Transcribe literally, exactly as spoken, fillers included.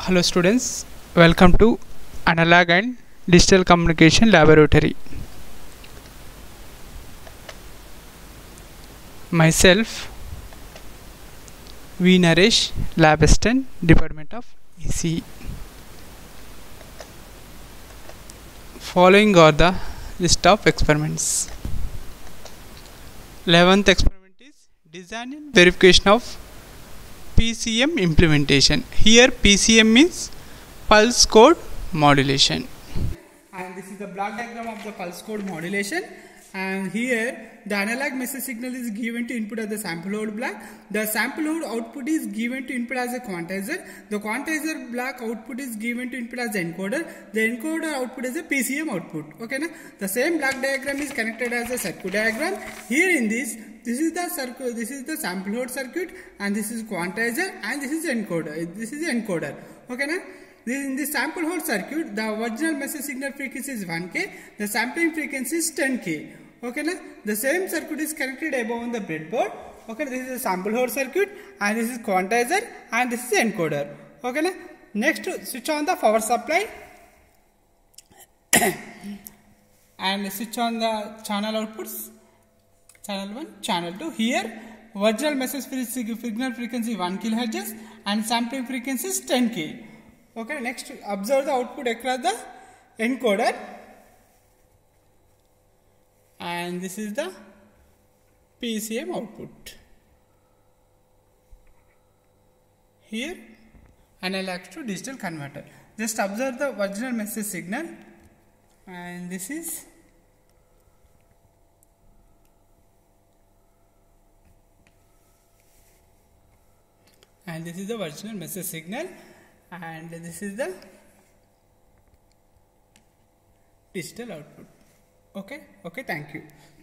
Hello students, welcome to Analog and Digital Communication Laboratory. Myself V. Naresh, Lab Assistant, Department of E C E. Following are the list of experiments. eleventh experiment is design and verification of P C M implementation. Here P C M means pulse code modulation. And this is the block diagram of the pulse code modulation. And here the analog message signal is given to input as the sample hold block. The sample hold output is given to input as a quantizer. The quantizer block output is given to input as the encoder. The encoder output is a P C M output. Okay, na? The same block diagram is connected as a circuit diagram. Here in this, this is the circuit, this is the sample hold circuit, and this is quantizer, and this is encoder. This is the encoder. Okay, na? In this sample hold circuit, the original message signal frequency is one K, the sampling frequency is ten K. Okay, na? The same circuit is connected above on the breadboard. Okay, this is the sample hold circuit, and this is quantizer, and this is encoder. Okay, na? Next, switch on the power supply and switch on the channel outputs. Channel one, channel two. Here, original message signal frequency one kilohertz and sampling frequency is ten K. Okay, next observe the output across the encoder, and this is the P C M output. Here analog to digital converter. Just observe the original message signal, and this is and this is the original message signal, and this is the digital output. Okay, okay, thank you.